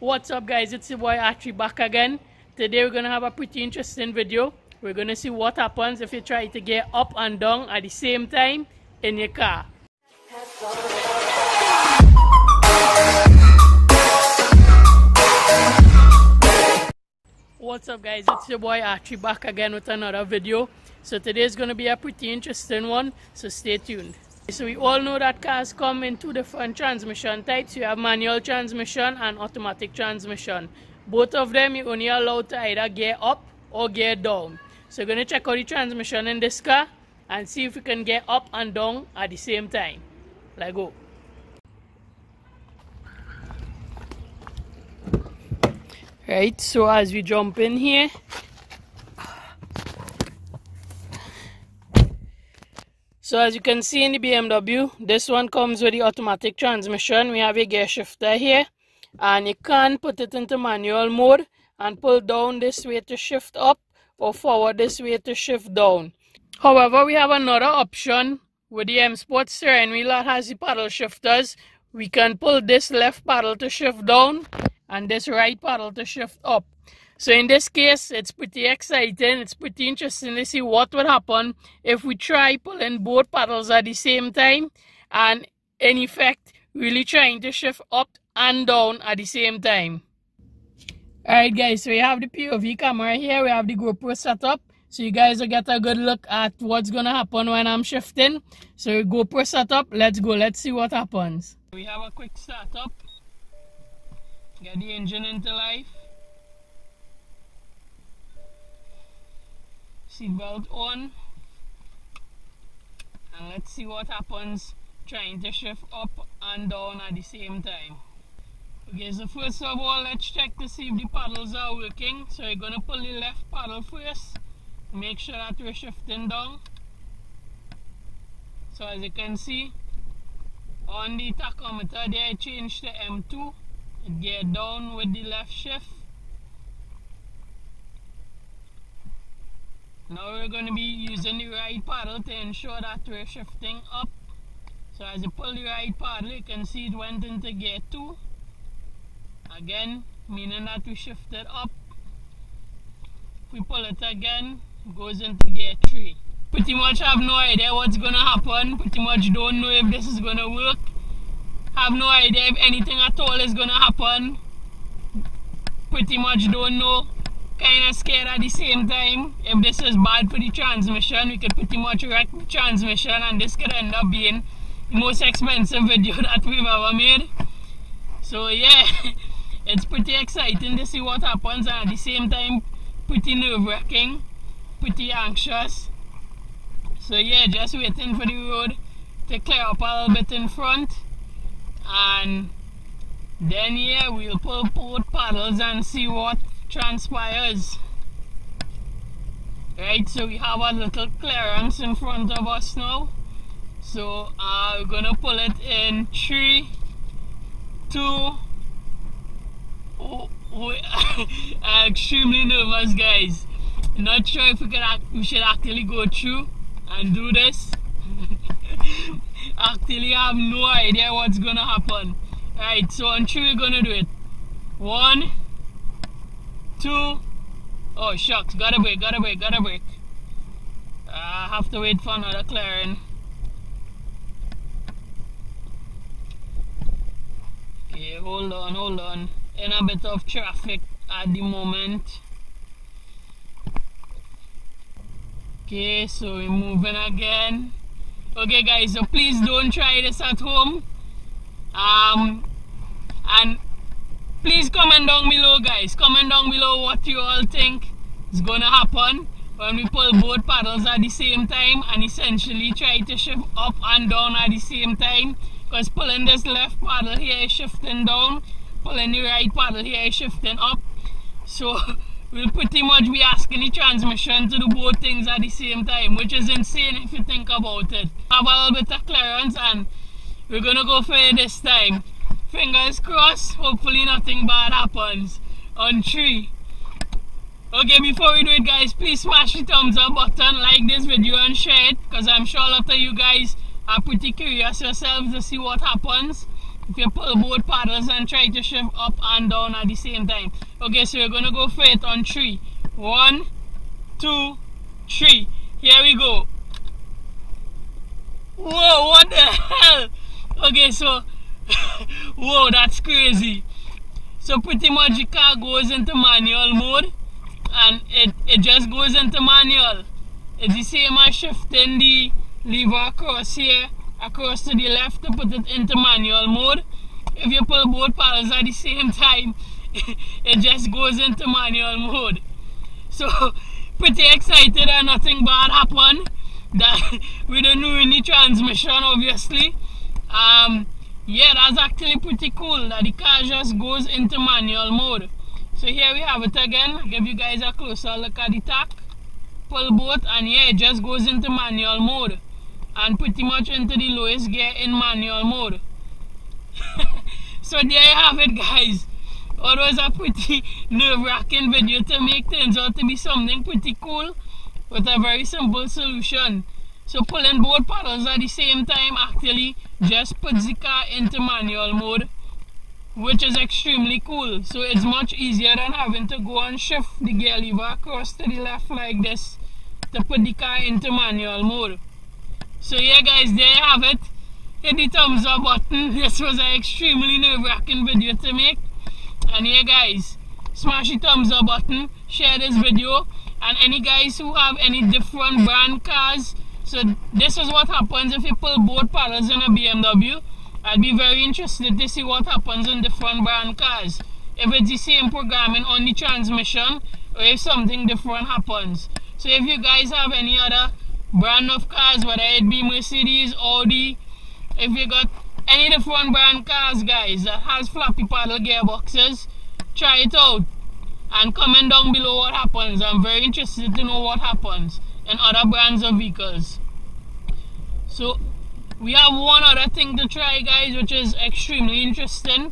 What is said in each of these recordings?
What's up guys, it's your boy Archie back again. Today we're gonna have a pretty interesting video. We're gonna see what happens if you try to get up and down at the same time in your car. What's up guys, it's your boy Archie back again with another video. So today's gonna be a pretty interesting one, so stay tuned. So we all know that cars come in two different transmission types. You have manual transmission and automatic transmission. Both of them you're only allowed to either gear up or gear down. So we're going to check out the transmission in this car and see if we can get up and down at the same time. Let's go. Right, so as we jump in here, so as you can see in the BMW, this one comes with the automatic transmission. We have a gear shifter here, and you can put it into manual mode and pull down this way to shift up or forward this way to shift down. However, we have another option with the M Sport steering wheel that has the paddle shifters. We can pull this left paddle to shift down and this right paddle to shift up. So in this case, it's pretty exciting, it's pretty interesting to see what would happen if we try pulling both paddles at the same time and in effect really trying to shift up and down at the same time. Alright guys, so we have the POV camera here, we have the GoPro set up, so you guys will get a good look at what's going to happen when I'm shifting. So GoPro set up, let's go, let's see what happens. We have a quick startup, get the engine into life. Seatbelt on, and let's see what happens trying to shift up and down at the same time. Okay, so first of all, let's check to see if the paddles are working. So we're going to pull the left paddle first, make sure that we're shifting down. So as you can see on the tachometer there, I changed to M2, it geared down with the left shift. Now we're going to be using the right paddle to ensure that we're shifting up. So as you pull the right paddle, you can see it went into gear 2. Again, meaning that we shifted up. If we pull it again, it goes into gear 3. Pretty much have no idea what's going to happen. Pretty much don't know if this is going to work. Have no idea if anything at all is going to happen. Pretty much don't know. Kind of scared at the same time. If this is bad for the transmission, we could pretty much wreck the transmission and this could end up being the most expensive video that we've ever made. So yeah, it's pretty exciting to see what happens, and at the same time pretty nerve-wracking, pretty anxious. So yeah, just waiting for the road to clear up a little bit in front, and then yeah, we'll pull both paddles and see what transpires. Right, so we have a little clearance in front of us now, so we're gonna pull it in 3, 2. I'm extremely nervous guys, not sure if we should actually go through and do this. Actually have no idea what's gonna happen. Right, so on 3 we're gonna do it. 1, 2, oh shucks, gotta break. I have to wait for another clearing. Okay, hold on. In a bit of traffic at the moment. Okay, so we're moving again. Okay guys, so please don't try this at home. And please comment down below guys, comment down below what you all think is gonna happen when we pull both paddles at the same time and essentially try to shift up and down at the same time. Because pulling this left paddle here is shifting down, pulling the right paddle here is shifting up. So we'll pretty much be asking the transmission to do both things at the same time, which is insane if you think about it. Have a little bit of clearance and we're gonna go for it this time. Fingers crossed, hopefully nothing bad happens. On 3. Okay, before we do it guys, please smash the thumbs up button, like this video and share it, because I'm sure a lot of you guys are pretty curious yourselves to see what happens. if you pull both paddles and try to shift up and down at the same time. Okay, so we're gonna go for it on 3. 1, 2, 3. Here we go. Whoa, what the hell? Okay, so whoa, that's crazy. So pretty much the car goes into manual mode, and it just goes into manual. It's the same as shifting the lever across here, across to the left to put it into manual mode. If you pull both paddles at the same time, it just goes into manual mode. So pretty excited that nothing bad happened. That we don't ruin the transmission, obviously. Yeah, that's actually pretty cool that the car just goes into manual mode. So here we have it again. I'll give you guys a closer look at the tack. Pull both, and yeah, it just goes into manual mode and pretty much into the lowest gear in manual mode. So there you have it, guys. It was a pretty nerve-wracking video to make. Turns out to be something pretty cool with a very simple solution. So pulling both paddles at the same time actually just puts the car into manual mode, which is extremely cool. So it's much easier than having to go and shift the gear lever across to the left like this to put the car into manual mode. So yeah, guys, there you have it. Hit the thumbs up button. This was an extremely nerve-wracking video to make. And yeah, guys, smash the thumbs up button, share this video, and any guys who have any different brand cars. So this is what happens if you pull both paddles in a BMW. I'd be very interested to see what happens in different brand cars. If it's the same programming on the transmission, or if something different happens. So if you guys have any other brand of cars, whether it be Mercedes, Audi, if you got any different brand cars, guys, that has floppy paddle gearboxes, try it out and comment down below what happens. I'm very interested to know what happens in other brands of vehicles. So we have one other thing to try, guys, which is extremely interesting.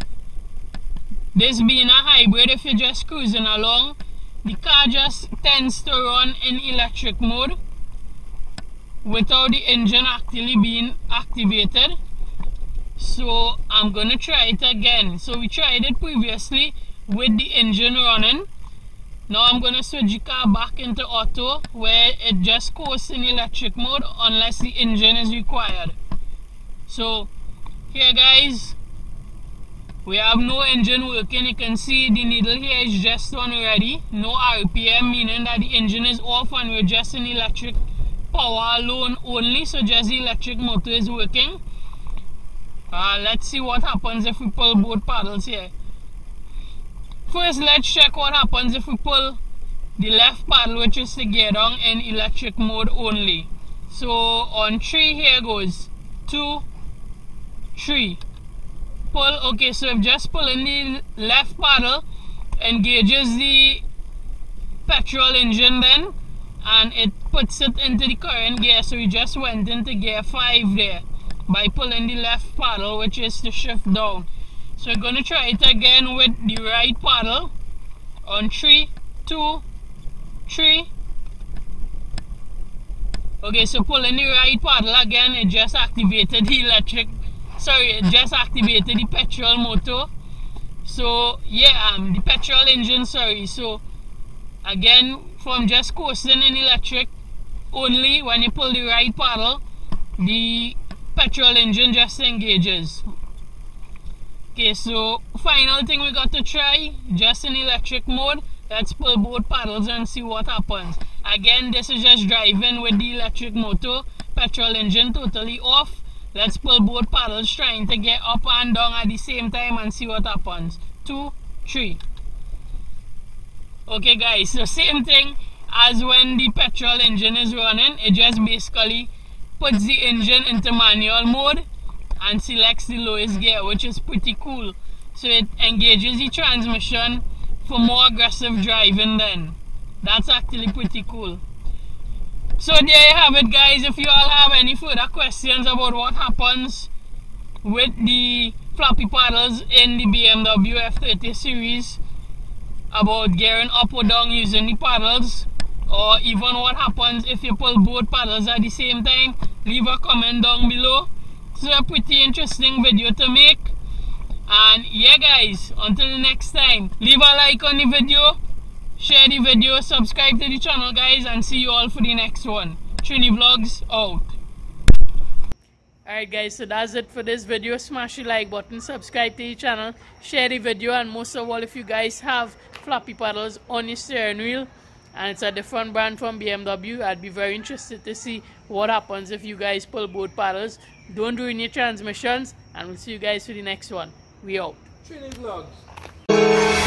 This being a hybrid, if you're just cruising along, the car just tends to run in electric mode without the engine actually being activated. So I'm gonna try it again. So we tried it previously with the engine running. Now I'm gonna switch the car back into auto, where it just goes in electric mode unless the engine is required. So here, guys, we have no engine working. You can see the needle here is just on already. No RPM, meaning that the engine is off and we're just in electric power alone only. So just the electric motor is working. Let's see what happens if we pull both paddles here. First, let's check what happens if we pull the left paddle, which is the gear down, in electric mode only. So on 3, here goes 2, 3. Pull. Okay, so if just pulling the left paddle engages the petrol engine then, and it puts it into the current gear. So we just went into gear 5 there by pulling the left paddle, which is to shift down. So we're going to try it again with the right paddle on 3, 2, 3. Okay, so pulling the right paddle again, it just activated the it just activated the petrol motor. So yeah, the petrol engine, sorry. So again, from just coasting in electric only, when you pull the right paddle, the petrol engine just engages. Okay, so final thing we got to try, just in electric mode. Let's pull both paddles and see what happens. Again, this is just driving with the electric motor, petrol engine totally off. Let's pull both paddles, trying to get up and down at the same time and see what happens. 2, 3. Okay, guys, so same thing as when the petrol engine is running. It just basically puts the engine into manual mode and selects the lowest gear, which is pretty cool. So it engages the transmission for more aggressive driving then. That's actually pretty cool. So there you have it, guys. If you all have any further questions about what happens with the floppy paddles in the BMW F30 series, about gearing up or down using the paddles, or even what happens if you pull both paddles at the same time, leave a comment down below. It's a pretty interesting video to make. And yeah guys, until the next time, leave a like on the video, share the video, subscribe to the channel guys, and see you all for the next one. Trini Vlogs out. Alright guys, so that's it for this video. Smash the like button, subscribe to the channel, share the video, and most of all, if you guys have floppy paddles on your steering wheel and it's a different brand from BMW, I'd be very interested to see what happens if you guys pull both paddles. Don't ruin your transmissions, and we'll see you guys for the next one. We out. Trini Vlogs.